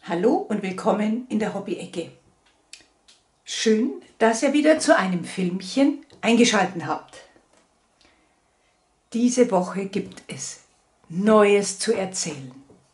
Hallo und willkommen in der Hobby-Ecke. Schön, dass ihr wieder zu einem Filmchen eingeschaltet habt. Diese Woche gibt es Neues zu erzählen.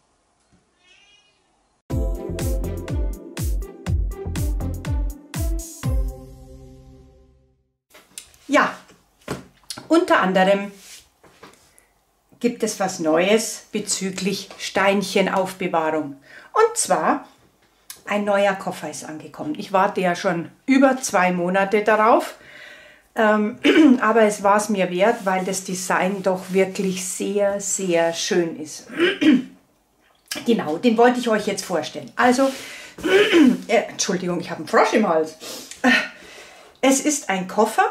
Ja, unter anderem gibt es was Neues bezüglich Steinchenaufbewahrung. Und zwar, ein neuer Koffer ist angekommen. Ich warte ja schon über 2 Monate darauf, aber es war es mir wert, weil das Design doch wirklich sehr, sehr schön ist. Genau, den wollte ich euch jetzt vorstellen. Also, Entschuldigung, ich habe einen Frosch im Hals. Es ist ein Koffer,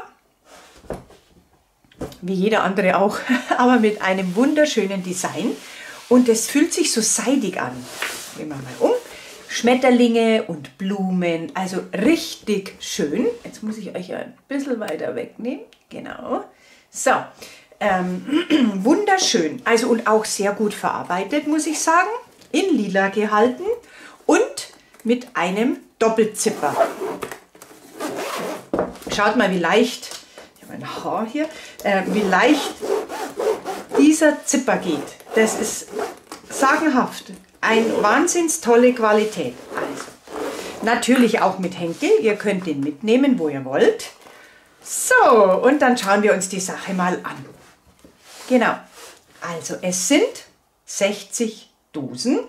wie jeder andere auch, aber mit einem wunderschönen Design und es fühlt sich so seidig an. Gehen wir mal um. Schmetterlinge und Blumen, also richtig schön. Jetzt muss ich euch ein bisschen weiter wegnehmen. Genau. So, wunderschön. Also und auch sehr gut verarbeitet, muss ich sagen. In lila gehalten und mit einem Doppelzipper. Schaut mal, wie leicht, ich habe ein Haar hier, wie leicht dieser Zipper geht. Das ist sagenhaft. Eine wahnsinns tolle Qualität. Also, natürlich auch mit Henkel. Ihr könnt den mitnehmen, wo ihr wollt. So, und dann schauen wir uns die Sache mal an. Genau. Also, es sind 60 Dosen.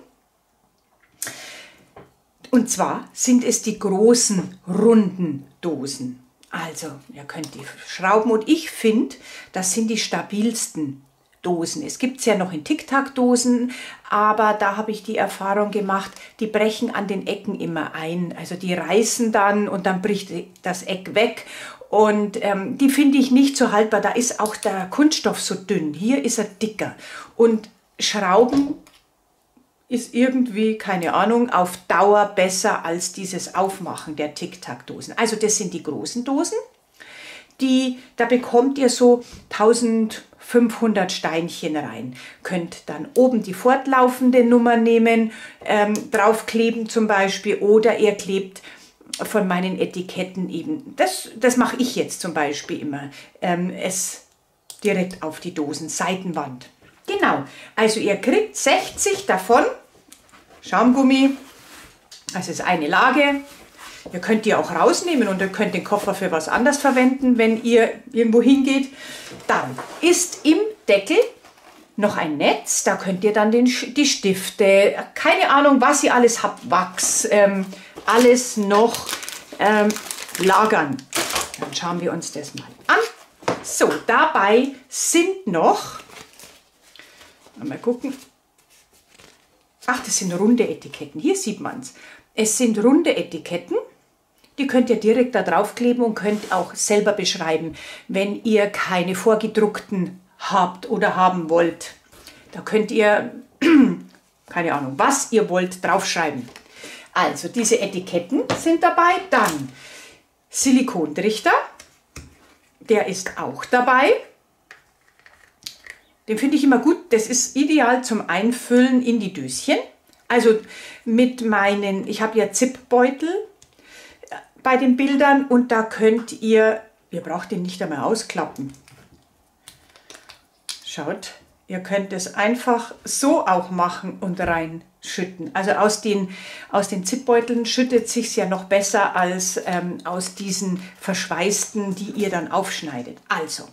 Und zwar sind es die großen, runden Dosen. Also, ihr könnt die schrauben. Und ich finde, das sind die stabilsten Dosen. Es gibt es ja noch in Tic-Tac-Dosen, aber da habe ich die Erfahrung gemacht, die brechen an den Ecken immer ein. Also die reißen dann und dann bricht das Eck weg. Und die finde ich nicht so haltbar. Da ist auch der Kunststoff so dünn. Hier ist er dicker. Und Schrauben ist irgendwie, keine Ahnung, auf Dauer besser als dieses Aufmachen der Tic-Tac-Dosen. Also das sind die großen Dosen. Da bekommt ihr so 1500 Steinchen rein. Könnt dann oben die fortlaufende Nummer nehmen, draufkleben zum Beispiel, oder ihr klebt von meinen Etiketten eben, das mache ich jetzt zum Beispiel immer, es direkt auf die Dosen, Seitenwand. Genau, also ihr kriegt 60 davon, Schaumgummi, das ist eine Lage. Ihr könnt die auch rausnehmen und ihr könnt den Koffer für was anderes verwenden, wenn ihr irgendwo hingeht. Dann ist im Deckel noch ein Netz, da könnt ihr dann die Stifte, keine Ahnung, was ihr alles habt, Wachs, alles noch lagern. Dann schauen wir uns das mal an. So, dabei sind noch, mal gucken, ach, das sind runde Etiketten, hier sieht man es. Es sind runde Etiketten. Die könnt ihr direkt da drauf kleben und könnt auch selber beschreiben, wenn ihr keine vorgedruckten habt oder haben wollt. Da könnt ihr, keine Ahnung, was ihr wollt, draufschreiben. Also diese Etiketten sind dabei. Dann Silikontrichter, der ist auch dabei. Den finde ich immer gut. Das ist ideal zum Einfüllen in die Döschen. Also mit meinen, ich habe ja Zipbeutel bei den Bildern und da könnt ihr braucht den nicht einmal ausklappen. Schaut, ihr könnt es einfach so auch machen und reinschütten. Also aus den Zipbeuteln schüttet sich es ja noch besser als aus diesen verschweißten, die ihr dann aufschneidet. Also,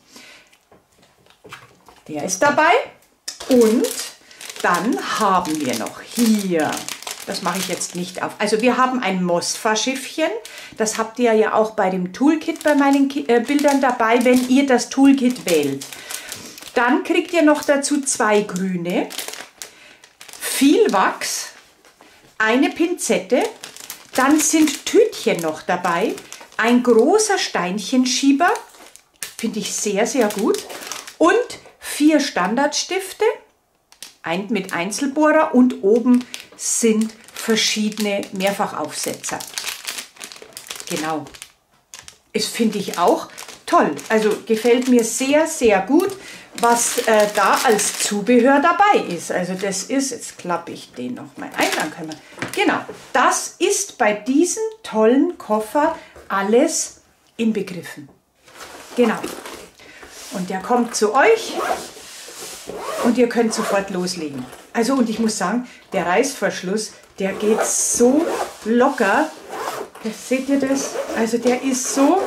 der ist dabei und dann haben wir noch hier, das mache ich jetzt nicht auf, also wir haben ein Mosfa-Schiffchen, das habt ihr ja auch bei dem Toolkit bei meinen Bildern dabei, wenn ihr das Toolkit wählt. Dann kriegt ihr noch dazu 2 grüne, viel Wachs, eine Pinzette, dann sind Tütchen noch dabei, ein großer Steinchenschieber, finde ich sehr, sehr gut, und 4 Standardstifte, mit Einzelbohrer, und oben sind verschiedene Mehrfachaufsetzer. Genau. Das finde ich auch toll. Also gefällt mir sehr, sehr gut, was da als Zubehör dabei ist. Also das ist, jetzt klappe ich den noch mal ein, dann können wir, Genau, das ist bei diesem tollen Koffer alles inbegriffen. Genau. Und der kommt zu euch und ihr könnt sofort loslegen. Also und ich muss sagen, der Reißverschluss, der geht so locker. Seht ihr das? Also der ist so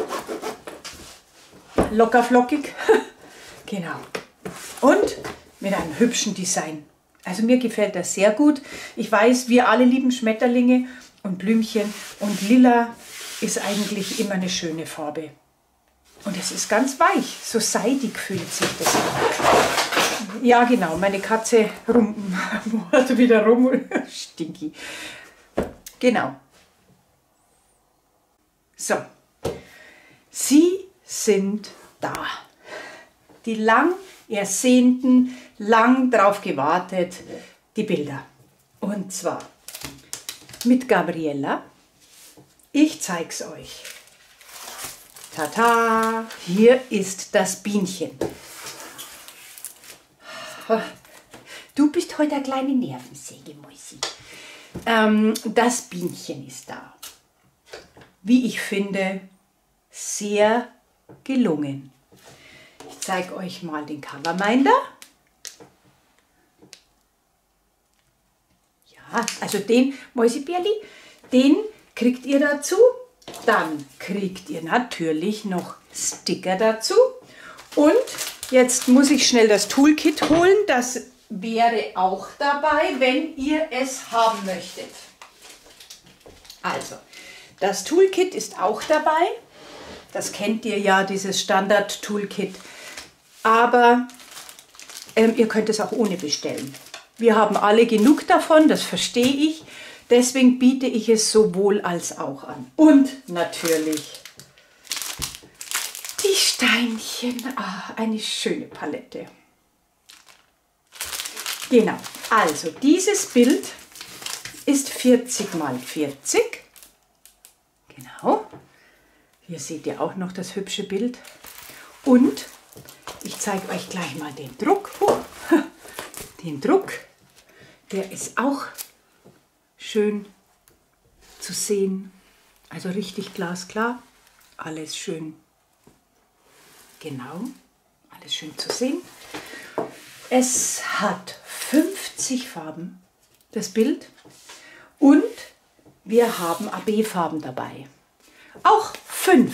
locker flockig. Genau. Und mit einem hübschen Design. Also mir gefällt das sehr gut. Ich weiß, wir alle lieben Schmetterlinge und Blümchen und lila ist eigentlich immer eine schöne Farbe. Und es ist ganz weich, so seidig fühlt sich das an. Ja genau, meine Katze hat wieder rum. Stinky. Genau. So, sie sind da. Die lang ersehnten, lang drauf gewartet, die Bilder. Und zwar mit Gabriella. Ich zeig's euch. Tata, hier ist das Bienchen. Du bist heute eine kleine Nervensäge, Mäusi. Das Bienchen ist da. Wie ich finde, sehr gelungen. Ich zeige euch mal den Coverminder. Ja, also den, Mäusebärli, den kriegt ihr dazu. Dann kriegt ihr natürlich noch Sticker dazu. Und jetzt muss ich schnell das Toolkit holen. Das wäre auch dabei, wenn ihr es haben möchtet. Also, das Toolkit ist auch dabei. Das kennt ihr ja, dieses Standard-Toolkit. Aber ihr könnt es auch ohne bestellen. Wir haben alle genug davon, das verstehe ich. Deswegen biete ich es sowohl als auch an. Und natürlich die Steinchen. Ah, eine schöne Palette. Genau, also dieses Bild ist 40 mal 40. Genau. Hier seht ihr auch noch das hübsche Bild. Und ich zeige euch gleich mal den Druck. Den Druck, der ist auch schön zu sehen. Also richtig glasklar. Alles schön, genau, alles schön zu sehen. Es hat 50 Farben, das Bild. Und wir haben AB-Farben dabei. Auch 5.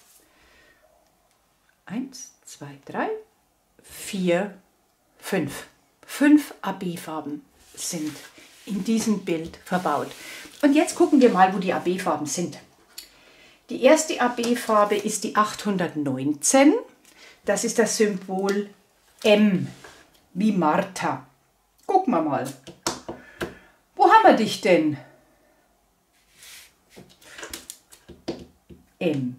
1, 2, 3, 4, 5. 5 AB-Farben sind in diesem Bild verbaut. Und jetzt gucken wir mal, wo die AB-Farben sind. Die erste AB-Farbe ist die 819. Das ist das Symbol M, wie Martha. Gucken wir mal. Wo haben wir dich denn? M.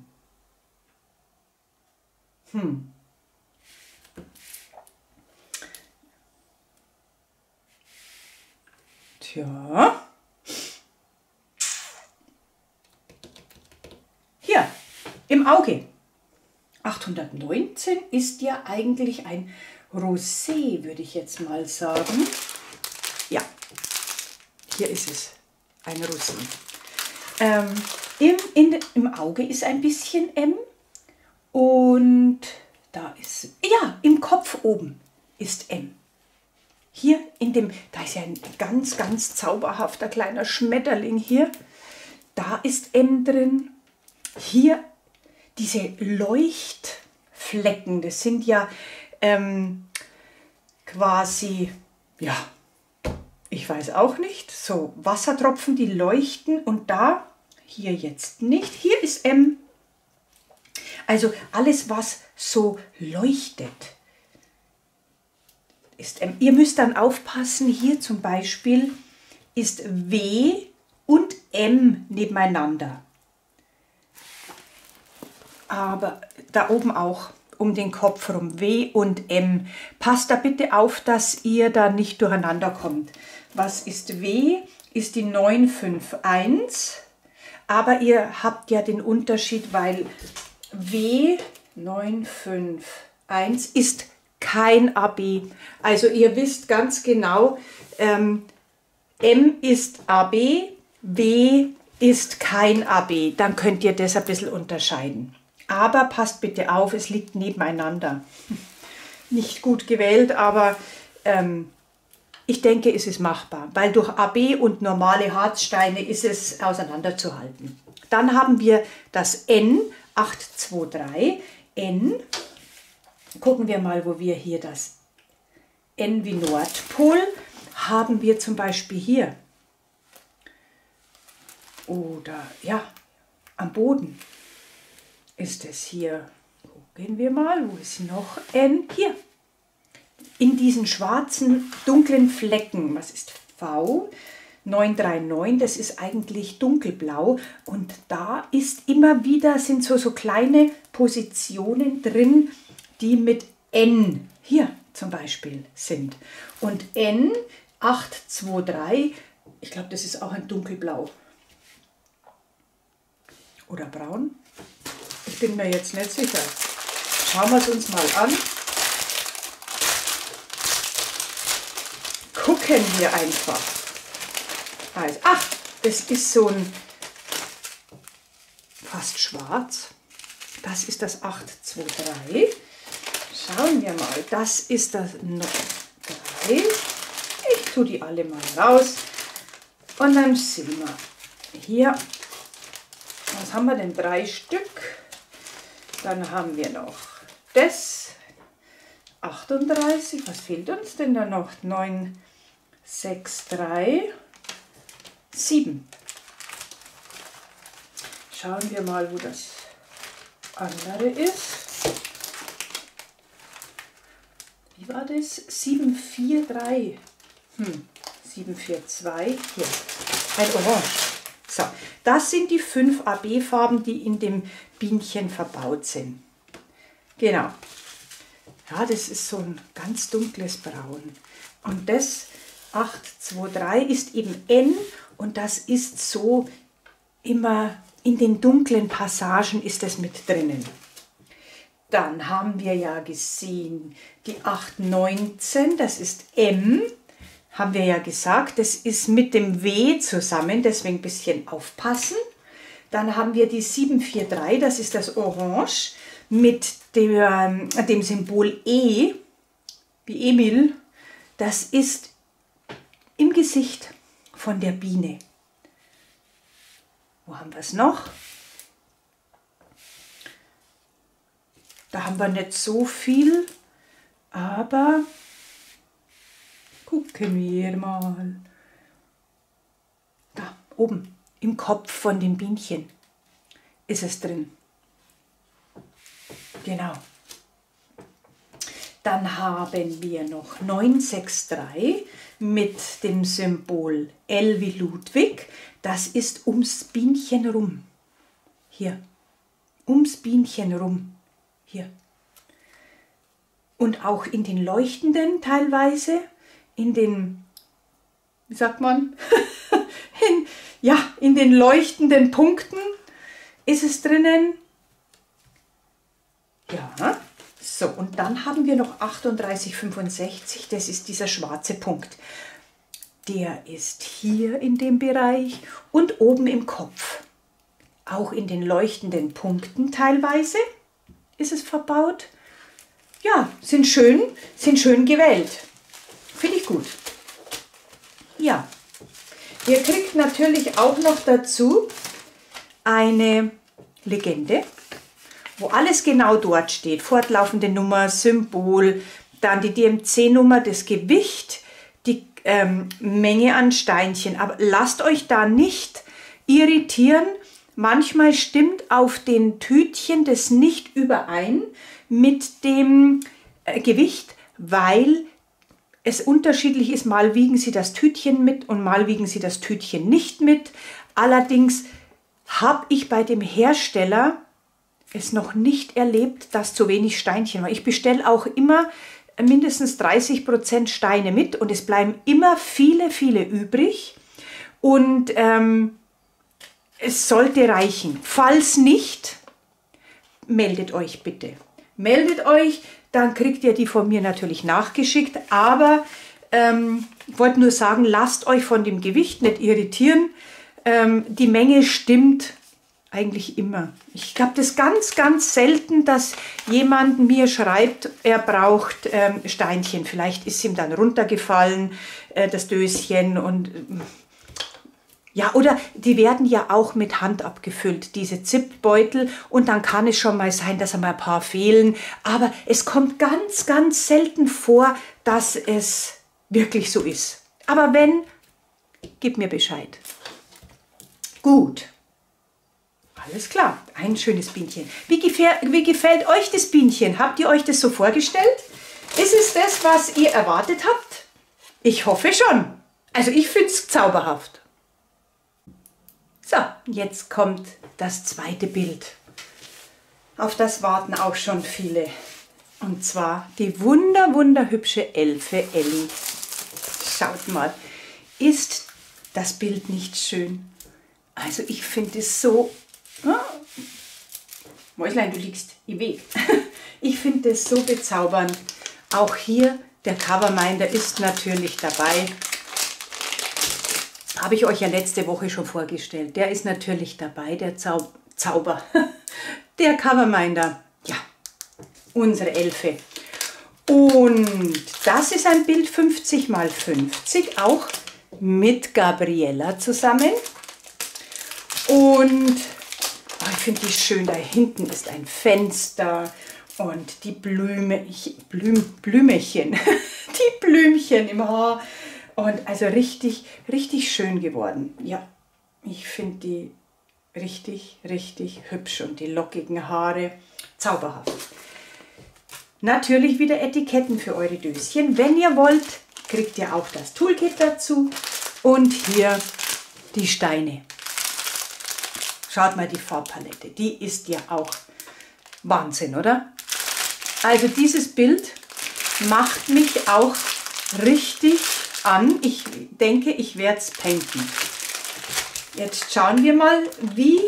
Tja. Hier, im Auge. 819 ist ja eigentlich ein Rosé, würde ich jetzt mal sagen. Ja, hier ist es, ein Rosé. Im Auge ist ein bisschen M und da ist, ja, im Kopf oben ist M. Hier da ist ja ein ganz, ganz zauberhafter kleiner Schmetterling hier. Da ist M drin. Hier diese Leuchtflecken, das sind ja quasi, ja, ich weiß auch nicht, so Wassertropfen, die leuchten und da, hier jetzt nicht, hier ist M. Also alles, was so leuchtet, ist M. Ihr müsst dann aufpassen, hier zum Beispiel ist W und M nebeneinander. Aber da oben auch um den Kopf rum, W und M. Passt da bitte auf, dass ihr da nicht durcheinander kommt. Was ist W? Ist die 951. Aber ihr habt ja den Unterschied, weil W 951 ist kein AB. Also ihr wisst ganz genau, M ist AB, W ist kein AB, dann könnt ihr das ein bisschen unterscheiden. Aber passt bitte auf, es liegt nebeneinander. Nicht gut gewählt, aber ich denke, es ist machbar, weil durch AB und normale Harzsteine ist es auseinanderzuhalten. Dann haben wir das N, 823, N. Gucken wir mal, wo wir hier das N wie Nordpol haben wir zum Beispiel hier. Oder ja, am Boden ist es hier. Gucken wir mal, wo ist noch N? Hier. In diesen schwarzen, dunklen Flecken. Was ist V? 939, das ist eigentlich dunkelblau. Und da ist immer wieder, sind so kleine Positionen drin, die mit N, hier zum Beispiel, sind. Und N, 823, ich glaube, das ist auch ein dunkelblau. Oder braun? Ich bin mir jetzt nicht sicher. Schauen wir es uns mal an. Gucken wir einfach. Also, ach, das ist so ein fast schwarz. Das ist das 823. Schauen wir mal. Das ist das 3. Ich tue die alle mal raus. Und dann sehen wir hier. Was haben wir denn? 3 Stück. Dann haben wir noch das 38. Was fehlt uns denn da noch? 9, 6, 3, 7. Schauen wir mal, wo das andere ist. Wie war das? 7, 4, 3. 7, 4, 2. Hier. Ein Orange. So, das sind die 5 AB-Farben, die in dem Bienchen verbaut sind. Genau. Ja, das ist so ein ganz dunkles Braun. Und das 823 ist eben N und das ist so immer in den dunklen Passagen ist es mit drinnen. Dann haben wir ja gesehen, die 819, das ist M. Haben wir ja gesagt, das ist mit dem W zusammen, deswegen ein bisschen aufpassen. Dann haben wir die 743, das ist das Orange, mit dem Symbol E, wie Emil. Das ist im Gesicht von der Biene. Wo haben wir es noch? Da haben wir nicht so viel, aber gucken wir mal. Da oben im Kopf von dem Bienchen ist es drin. Genau. Dann haben wir noch 963 mit dem Symbol L wie Ludwig. Das ist ums Bienchen rum. Hier. Ums Bienchen rum. Hier. Und auch in den leuchtenden teilweise. In den, wie sagt man, in den leuchtenden Punkten ist es drinnen. Ja, so und dann haben wir noch 3865, das ist dieser schwarze Punkt. Der ist hier in dem Bereich und oben im Kopf. Auch in den leuchtenden Punkten teilweise ist es verbaut. Ja, sind schön gewählt. Finde ich gut. Ja, ihr kriegt natürlich auch noch dazu eine Legende, wo alles genau dort steht. Fortlaufende Nummer, Symbol, dann die DMC-Nummer, das Gewicht, die Menge an Steinchen. Aber lasst euch da nicht irritieren. Manchmal stimmt auf den Tütchen das nicht überein mit dem Gewicht, weil es unterschiedlich ist, mal wiegen sie das Tütchen mit und mal wiegen sie das Tütchen nicht mit. Allerdings habe ich bei dem Hersteller es noch nicht erlebt, dass zu wenig Steinchen war. Ich bestelle auch immer mindestens 30% Steine mit und es bleiben immer viele, viele übrig. Und es sollte reichen. Falls nicht, meldet euch bitte. Meldet euch, dann kriegt ihr die von mir natürlich nachgeschickt, aber ich wollte nur sagen, lasst euch von dem Gewicht nicht irritieren. die Menge stimmt eigentlich immer. Ich glaube, das ist ganz, ganz selten, dass jemand mir schreibt, er braucht Steinchen. Vielleicht ist ihm dann runtergefallen, das Döschen. Und ja, oder die werden ja auch mit Hand abgefüllt, diese Zipbeutel. Und dann kann es schon mal sein, dass einmal ein paar fehlen. Aber es kommt ganz, ganz selten vor, dass es wirklich so ist. Aber wenn, gib mir Bescheid. Gut. Alles klar, ein schönes Bienchen. Wie gefällt euch das Bienchen? Habt ihr euch das so vorgestellt? Ist es das, was ihr erwartet habt? Ich hoffe schon. Also ich finde es zauberhaft. So, jetzt kommt das zweite Bild. Auf das warten auch schon viele. Und zwar die wunderhübsche Elfe Elli. Schaut mal, ist das Bild nicht schön? Also ich finde es so... Mäuslein, du liegst im Weg. Ich finde es so bezaubernd. Auch hier, der Coverminder ist natürlich dabei. Habe ich euch ja letzte Woche schon vorgestellt. Der ist natürlich dabei, der Zauber. Der Coverminder. Ja, unsere Elfe. Und das ist ein Bild 50 x 50, auch mit Gabriella zusammen. Und ich finde die schön, da hinten ist ein Fenster und die Blümchen, die Blümchen im Haar. Und also richtig, richtig schön geworden. Ja, ich finde die richtig, richtig hübsch und die lockigen Haare zauberhaft. Natürlich wieder Etiketten für eure Döschen. Wenn ihr wollt, kriegt ihr auch das Toolkit dazu. Und hier die Steine. Schaut mal die Farbpalette, die ist ja auch Wahnsinn, oder? Also dieses Bild macht mich auch richtig an. Ich denke, ich werde es painten. Jetzt schauen wir mal, wie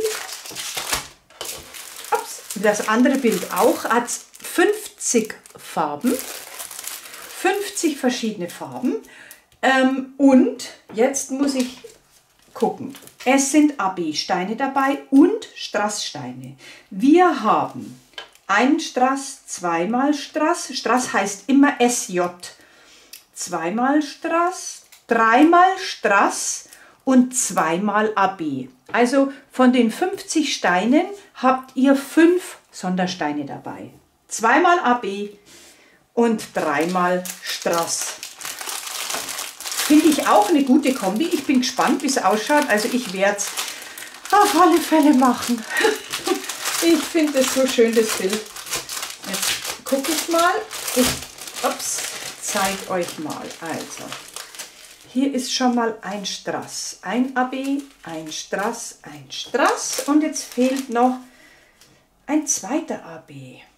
das andere Bild auch hat 50 Farben, 50 verschiedene Farben. Und jetzt muss ich gucken. Es sind AB-Steine dabei und Strasssteine. Wir haben einen Strass, zweimal Strass. Strass heißt immer SJ. Zweimal Strass, dreimal Strass und zweimal AB. Also von den 50 Steinen habt ihr 5 Sondersteine dabei. Zweimal AB und dreimal Strass. Finde ich auch eine gute Kombi. Ich bin gespannt, wie es ausschaut. Also ich werde es auf alle Fälle machen. Ich finde es so schön, das Bild. Jetzt gucke ich mal. Ich zeige euch mal. Also, hier ist schon mal ein Strass. Ein AB, ein Strass, ein Strass. Und jetzt fehlt noch ein zweiter AB.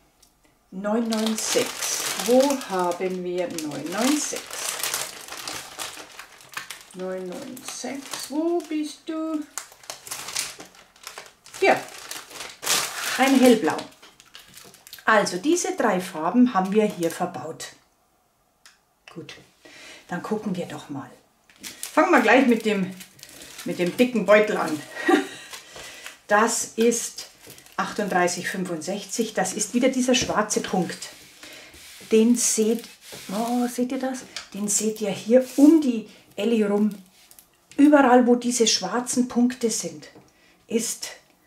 996. Wo haben wir 996? 996, wo bist du? Hier, ein hellblau. Also diese 3 Farben haben wir hier verbaut. Gut, dann gucken wir doch mal. Fangen wir gleich mit dem dicken Beutel an. Das ist 38,65, das ist wieder dieser schwarze Punkt. Den seht ihr das? Den seht ihr hier um die Elli rum. Überall, wo diese schwarzen Punkte sind, ist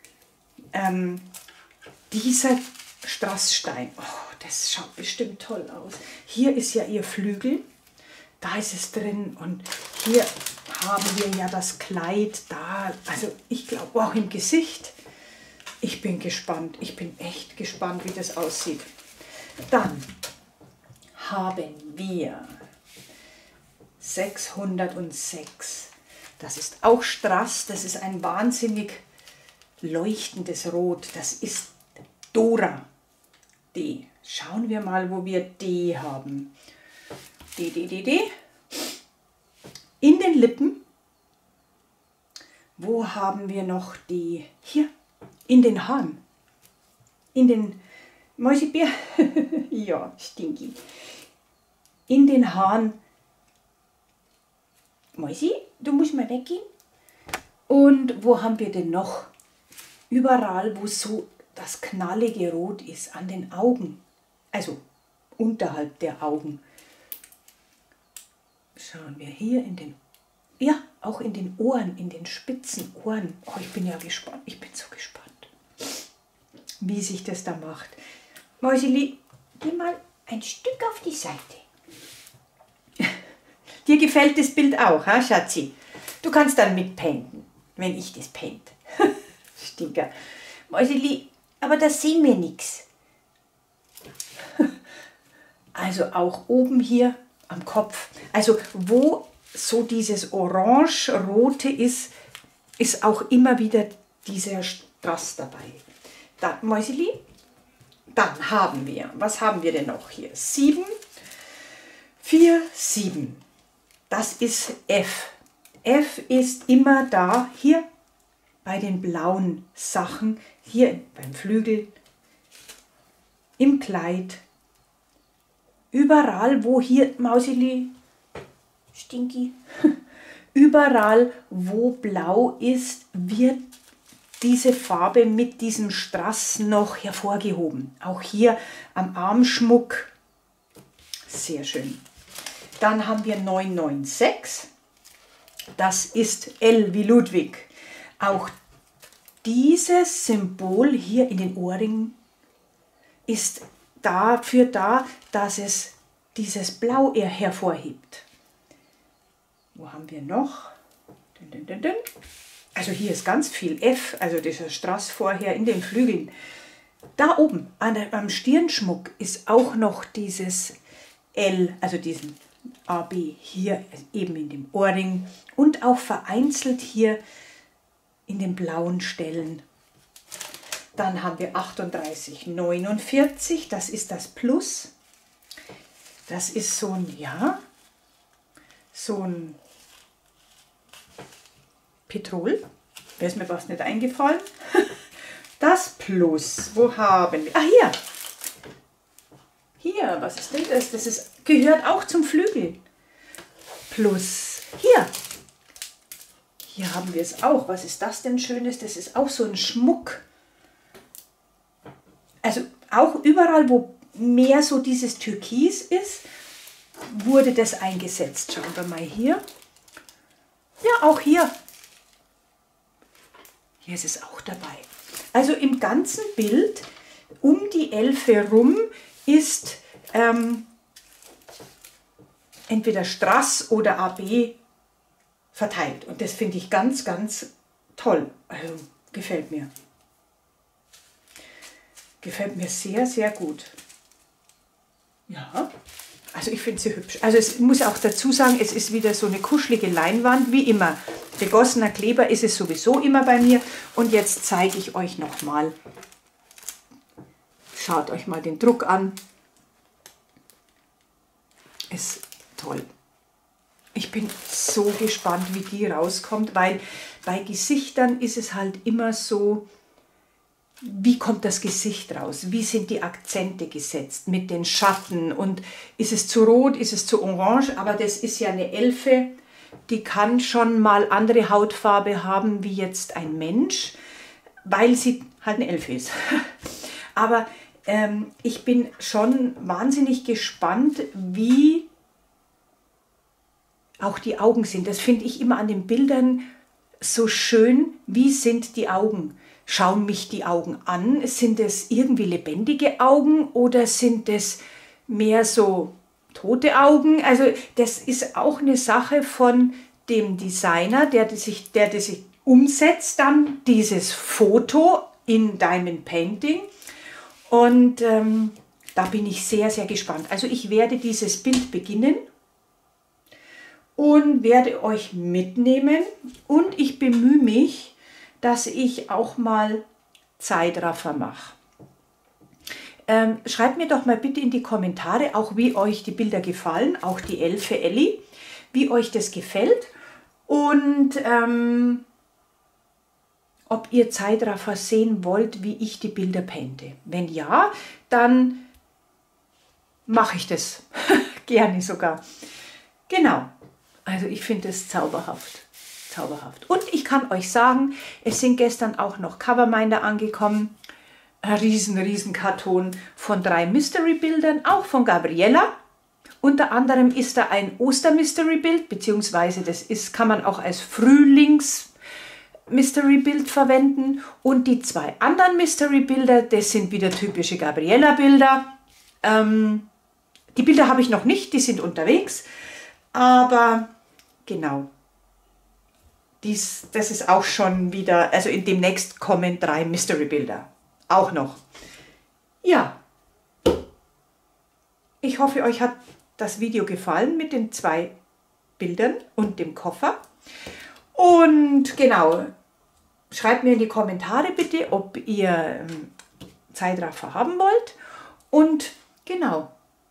dieser Strassstein. Oh, das schaut bestimmt toll aus. Hier ist ja ihr Flügel. Da ist es drin. Und hier haben wir ja das Kleid da. Also ich glaube auch im Gesicht. Ich bin gespannt. Ich bin echt gespannt, wie das aussieht. Dann haben wir 606. Das ist auch Strass. Das ist ein wahnsinnig leuchtendes Rot. Das ist Dora. D. Schauen wir mal, wo wir D haben. D. In den Lippen. Wo haben wir noch die? Hier. In den Haaren. In den Mäusebier. Ja, Stinky. In den Haaren. Mäusi, du musst mal weggehen. Und wo haben wir denn noch? Überall, wo so das knallige Rot ist, an den Augen, also unterhalb der Augen. Schauen wir hier in den, ja, auch in den Ohren, in den spitzen Ohren. Oh, ich bin ja gespannt, ich bin so gespannt, wie sich das da macht. Mäuseli, geh mal ein Stück auf die Seite. Dir gefällt das Bild auch, ha, Schatzi? Du kannst dann mitpainten, wenn ich das paint. Stinker. Mäuseli, aber da sehen wir nichts. Also auch oben hier am Kopf. Also wo so dieses Orange-Rote ist, ist auch immer wieder dieser Strass dabei. Dann, Mäuseli, dann haben wir, was haben wir denn noch hier? 7, 4, 7. Das ist F. F ist immer da, hier bei den blauen Sachen, hier beim Flügel, im Kleid, überall, wo hier, Mauseli, Stinky, überall, wo blau ist, wird diese Farbe mit diesem Strass noch hervorgehoben. Auch hier am Armschmuck, sehr schön. Dann haben wir 996, das ist L wie Ludwig. Auch dieses Symbol hier in den Ohrringen ist dafür da, dass es dieses Blau eher hervorhebt. Wo haben wir noch? Also hier ist ganz viel F, also dieser Strass vorher in den Flügeln. Da oben am Stirnschmuck ist auch noch dieses L, also diesen AB hier eben in dem Ohrring und auch vereinzelt hier in den blauen Stellen. Dann haben wir 3849, das ist das Plus. Das ist so ein, ja, so ein Petrol. Wäre es mir fast nicht eingefallen. Das Plus, wo haben wir? Ah, hier. Hier, was ist denn das? Das ist, gehört auch zum Flügel. Plus, hier. Hier haben wir es auch. Was ist das denn Schönes? Das ist auch so ein Schmuck. Also auch überall, wo mehr so dieses Türkis ist, wurde das eingesetzt. Schauen wir mal hier. Ja, auch hier. Hier ist es auch dabei. Also im ganzen Bild um die 11 herum ist entweder Strass oder AB verteilt. Und das finde ich ganz, ganz toll. Also gefällt mir. Gefällt mir sehr, sehr gut. Ja, also ich finde sie hübsch. Also ich muss auch dazu sagen, es ist wieder so eine kuschelige Leinwand, wie immer. Begossener Kleber ist es sowieso immer bei mir. Und jetzt zeige ich euch nochmal. Schaut euch mal den Druck an. Ist toll. Ich bin so gespannt, wie die rauskommt, weil bei Gesichtern ist es halt immer so, wie kommt das Gesicht raus? Wie sind die Akzente gesetzt mit den Schatten? Und ist es zu rot, ist es zu orange? Aber das ist ja eine Elfe, die kann schon mal andere Hautfarbe haben wie jetzt ein Mensch, weil sie halt eine Elfe ist. Aber ich bin schon wahnsinnig gespannt, wie auch die Augen sind. Das finde ich immer an den Bildern so schön. Wie sind die Augen? Schauen mich die Augen an? Sind es irgendwie lebendige Augen oder sind es mehr so tote Augen? Also das ist auch eine Sache von dem Designer, der das sich umsetzt, dann dieses Foto in Diamond Painting. Und da bin ich sehr, sehr gespannt. Also ich werde dieses Bild beginnen und werde euch mitnehmen. Und ich bemühe mich, dass ich auch mal Zeitraffer mache. Schreibt mir doch mal bitte in die Kommentare, auch wie euch die Bilder gefallen, auch die Elfe Elli, wie euch das gefällt. Und ob ihr Zeitraffer sehen wollt, wie ich die Bilder painte. Wenn ja, dann mache ich das. Gerne sogar. Genau. Also ich finde es zauberhaft. zauberhaft. Und ich kann euch sagen, es sind gestern auch noch Coverminder angekommen. Ein riesen Karton von 3 Mystery-Bildern, auch von Gabriella. Unter anderem ist da ein Oster-Mystery-Bild, beziehungsweise kann man auch als Frühlings-Mystery-Bild verwenden. Und die 2 anderen Mystery-Bilder, das sind wieder typische Gabriella-Bilder. Die Bilder habe ich noch nicht, die sind unterwegs. Aber genau, das ist auch schon wieder, also demnächst kommen 3 Mystery-Bilder. Auch noch. Ja, ich hoffe, euch hat das Video gefallen mit den 2 Bildern und dem Koffer. Und genau, schreibt mir in die Kommentare bitte, ob ihr Zeitraffer haben wollt. Und genau,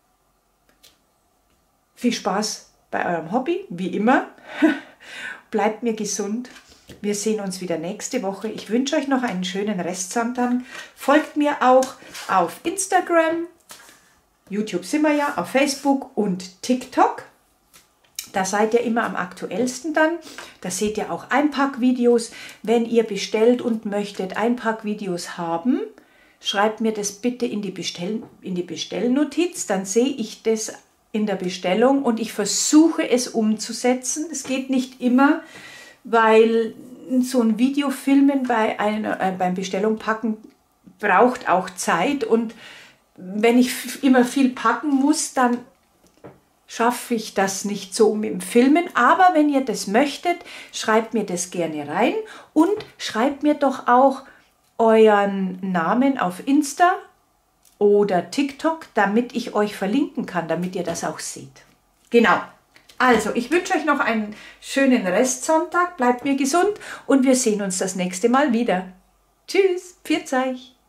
viel Spaß bei eurem Hobby, wie immer. Bleibt mir gesund. Wir sehen uns wieder nächste Woche. Ich wünsche euch noch einen schönen Restsonntag. Folgt mir auch auf Instagram, YouTube sind wir ja, auf Facebook und TikTok. Da seid ihr immer am aktuellsten dann. Da seht ihr auch Einpackvideos. Wenn ihr bestellt und möchtet Einpackvideos haben, schreibt mir das bitte in die Bestellnotiz. Dann sehe ich das in der Bestellung und ich versuche es umzusetzen. Es geht nicht immer, weil so ein Video filmen beim Bestellung packen braucht auch Zeit, und wenn ich immer viel packen muss, dann schaffe ich das nicht so mit dem Filmen. Aber wenn ihr das möchtet, schreibt mir das gerne rein und schreibt mir doch auch euren Namen auf Insta oder TikTok, damit ich euch verlinken kann, damit ihr das auch seht. Genau. Also, ich wünsche euch noch einen schönen Restsonntag, bleibt mir gesund und wir sehen uns das nächste Mal wieder. Tschüss, pfiat euch.